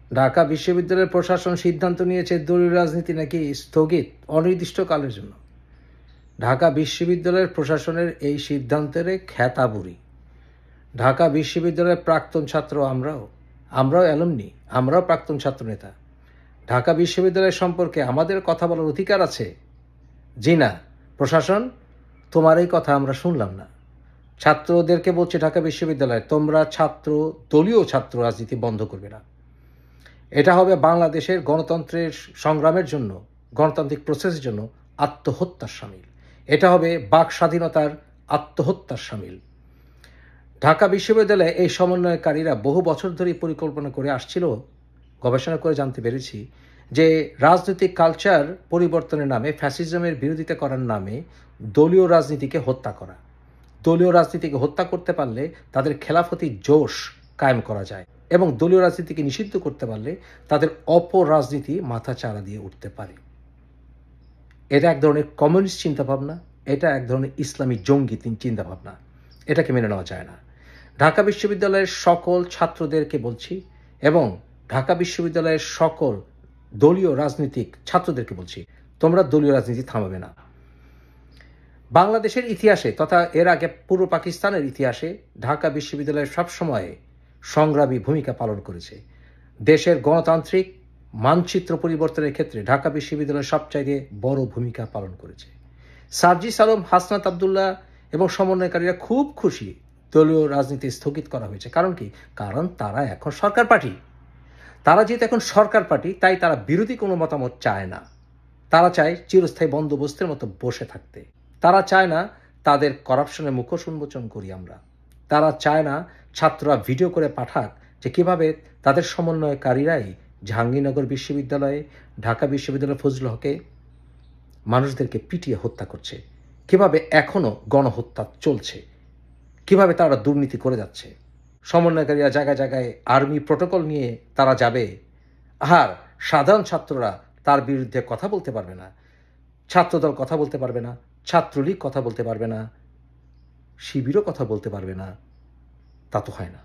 ঢাকা বিশ্ববিদ্যালয়ের প্রশাসন সিদ্ধান্ত নিয়েছে দলীয় রাজনীতি নাকি স্থগিত অনির্দিষ্টকালের জন্য। ঢাকা বিশ্ববিদ্যালয়ের প্রশাসনের এই সিদ্ধান্তের খ্যাতাবুরি। ঢাকা বিশ্ববিদ্যালয়ের প্রাক্তন ছাত্র আমরাও অ্যালুমনি, আমরাও প্রাক্তন ছাত্রনেতা। ঢাকা বিশ্ববিদ্যালয় সম্পর্কে আমাদের কথা বলার অধিকার আছে। জি না, প্রশাসন, তোমার এই কথা আমরা শুনলাম না। ছাত্রদেরকে বলছে ঢাকা বিশ্ববিদ্যালয়, তোমরা দলীয় ছাত্র রাজনীতি বন্ধ করবে না। এটা হবে বাংলাদেশের গণতন্ত্রের সংগ্রামের জন্য, গণতান্ত্রিক প্রসেসের জন্য আত্মহত্যার শামিল। এটা হবে বাক স্বাধীনতার আত্মহত্যার শামিল। ঢাকা বিশ্ববিদ্যালয়ে এই সমন্বয়কারীরা বহু বছর ধরে পরিকল্পনা করে আসছিল। গবেষণা করে জানতে পেরেছি যে রাজনৈতিক কালচার পরিবর্তনের নামে, ফ্যাসিজমের বিরোধিতা করার নামে দলীয় রাজনীতিকে হত্যা করা। দলীয় রাজনীতিকে হত্যা করতে পারলে তাদের খেলাফতি জোশ কায়েম করা যায়, এবং দলীয় রাজনীতিকে নিষিদ্ধ করতে পারলে তাদের অপরাজনীতি মাথা চাড়া দিয়ে উঠতে পারে। এটা এক ধরনের কমিউনিস্ট চিন্তাভাবনা, এটা এক ধরনের ইসলামী জঙ্গি চিন্তাভাবনা। এটাকে মেনে নেওয়া যায় না। ঢাকা বিশ্ববিদ্যালয়ের সকল ছাত্রদেরকে বলছি, এবং ঢাকা বিশ্ববিদ্যালয়ের সকল দলীয় রাজনীতিক ছাত্রদেরকে বলছি, তোমরা দলীয় রাজনীতি থামাবে না। বাংলাদেশের ইতিহাসে তথা এর আগে পূর্ব পাকিস্তানের ইতিহাসে ঢাকা বিশ্ববিদ্যালয় সবসময় সংগ্রামী ভূমিকা পালন করেছে। দেশের গণতান্ত্রিক মানচিত্র পরিবর্তনের ক্ষেত্রে ঢাকা বিশ্ববিদ্যালয় সবচাইতে বড় ভূমিকা পালন করেছে। সার্জিস আলম, হাসনাত আবদুল্লাহ এবং সমন্বয়কারীরা খুব খুশি দলীয় রাজনীতি স্থগিত করা হয়েছে। কারণ কি? কারণ তারা এখন সরকার পার্টি। তারা যেহেতু এখন সরকার পার্টি, তাই তারা বিরোধী কোনো মতামত চায় না। তারা চায় চিরস্থায়ী বন্দোবস্তের মতো বসে থাকতে। তারা চায় না তাদের করাপশনের মুখোশ উন্মোচন করি আমরা। তারা চায় না ছাত্ররা ভিডিও করে পাঠাক যে কিভাবে তাদের সমন্বয়কারীরাই জাহাঙ্গীরনগর বিশ্ববিদ্যালয়ে, ঢাকা বিশ্ববিদ্যালয় ফজলুল হকে মানুষদেরকে পিটিয়ে হত্যা করছে, কিভাবে এখনো গণহত্যা চলছে, কিভাবে তারা দুর্নীতি করে যাচ্ছে। সমন্বয়কারীরা জায়গায় জায়গায় আর্মি প্রোটোকল নিয়ে তারা যাবে, আর সাধারণ ছাত্ররা তার বিরুদ্ধে কথা বলতে পারবে না। ছাত্রদল কথা বলতে পারবে না, ছাত্রলীগ কথা বলতে পারবে না, শিবিরও কথা বলতে পারবে না। তা তো হয় না।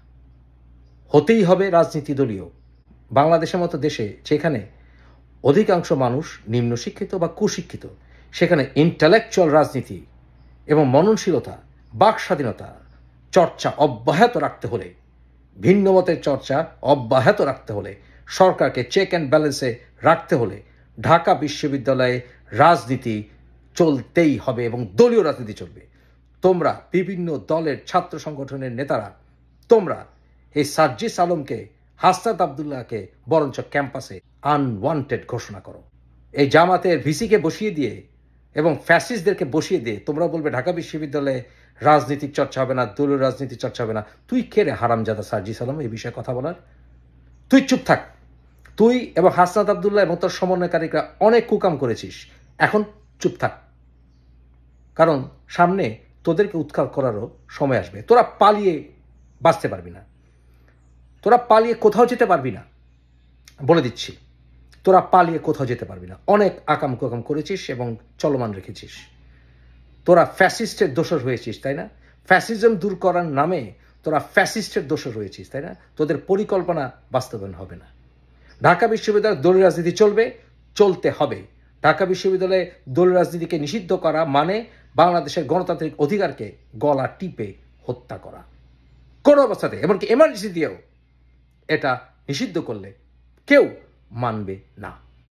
হতেই হবে রাজনীতি দলীয়। বাংলাদেশের মতো দেশে যেখানে অধিকাংশ মানুষ নিম্ন শিক্ষিত বা কুশিক্ষিত, সেখানে ইন্টালেকচুয়াল রাজনীতি এবং মননশীলতা, বাক স্বাধীনতা চর্চা অব্যাহত রাখতে হলে, ভিন্ন মতের চর্চা অব্যাহত রাখতে হলে, সরকারকে চেক অ্যান্ড ব্যালেন্সে রাখতে হলে ঢাকা বিশ্ববিদ্যালয়ে রাজনীতি চলতেই হবে, এবং দলীয় রাজনীতি চলবে। তোমরা বিভিন্ন দলের ছাত্র সংগঠনের নেতারা, তোমরা এই সার্জিস আলমকে, হাসনাত আবদুল্লাহকে বরঞ্চ ক্যাম্পাসে আনওয়ান্টেড ঘোষণা করো। এই জামাতের ভিসিকে বসিয়ে দিয়ে এবং ফ্যাসিস্টদেরকে বসিয়ে দিয়ে তোমরা বলবে ঢাকা বিশ্ববিদ্যালয়ে রাজনীতিক চর্চা হবে না, দলীয় রাজনীতি চর্চা হবে না। তুই কে রে হারামজাদা সার্জিস আলম এই বিষয়ে কথা বলার? তুই চুপ থাক। তুই এবং হাসনাত আবদুল্লাহ এবং তোর সমন্বয়কারীরা অনেক কুকাম করেছিস, এখন চুপ থাক। কারণ সামনে তোদেরকে উৎখাত করারও সময় আসবে। তোরা পালিয়ে বাঁচতে পারবি না, তোরা পালিয়ে কোথাও যেতে পারবি না, বলে দিচ্ছি। তোরা পালিয়ে কোথাও যেতে পারবি না। অনেক আকাম কুকাম করেছিস এবং চলমান রেখেছিস। তোরা ফ্যাসিস্টের দোষর হয়েছিস, তাই না? ফ্যাসিজম দূর করার নামে তোরা ফ্যাসিস্টের দোষর হয়েছিস, তাই না? তোদের পরিকল্পনা বাস্তবায়ন হবে না। ঢাকা বিশ্ববিদ্যালয়ে দলীয় রাজনীতি চলবে, চলতে হবে। ঢাকা বিশ্ববিদ্যালয়ে দলীয় রাজনীতিকে নিষিদ্ধ করা মানে বাংলাদেশের গণতান্ত্রিক অধিকারকে গলা টিপে হত্যা করা। কোনো অবস্থাতে, এমনকি এমার্জেন্সি দিয়েও এটা নিষিদ্ধ করলে কেউ মানবে না।